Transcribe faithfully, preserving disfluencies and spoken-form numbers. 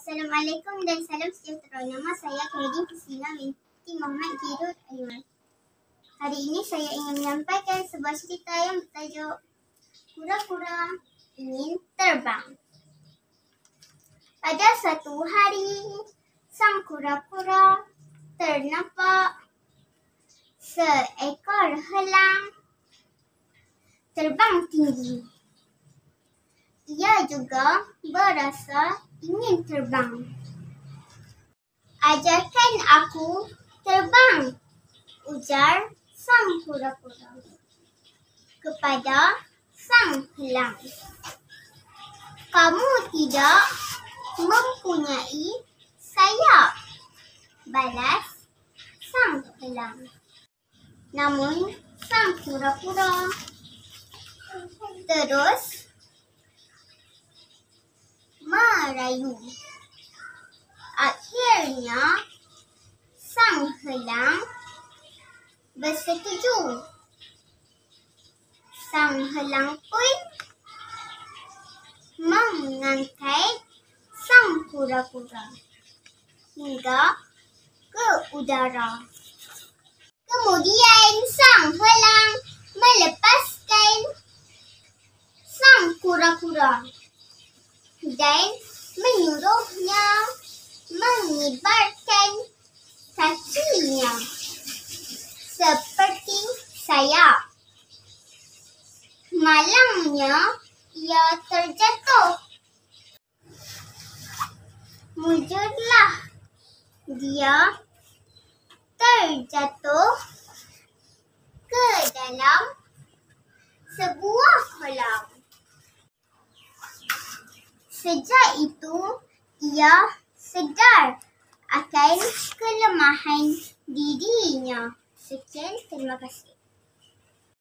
Assalamualaikum dan salam sejahtera. Nama saya Khairin Priscilla binti Muhammad Kirut Aiman. Hari ini saya ingin menyampaikan sebuah cerita yang bertajuk Kura-kura Ingin Terbang. Pada suatu hari, sang kura-kura ternampak seekor elang terbang tinggi. Ia juga berasa ingin terbang. "Ajarkan aku terbang," ujar sang kura-kura kepada sang elang. "Kamu tidak mempunyai sayap," balas sang elang. Namun sang kura-kura terus merayu. Akhirnya sang elang bersetuju. Sang elang pun mengangkat sang kura-kura hingga ke udara. Kemudian sang elang melepaskan sang kura-kura dan menyuruhnya mengibarkan kakinya seperti sayap. Malangnya ia terjatuh. Mujurlah dia terjatuh ke dalam sebuah kolam. Sejak itu, ia sedar akan kelemahan dirinya. Sekian, terima kasih.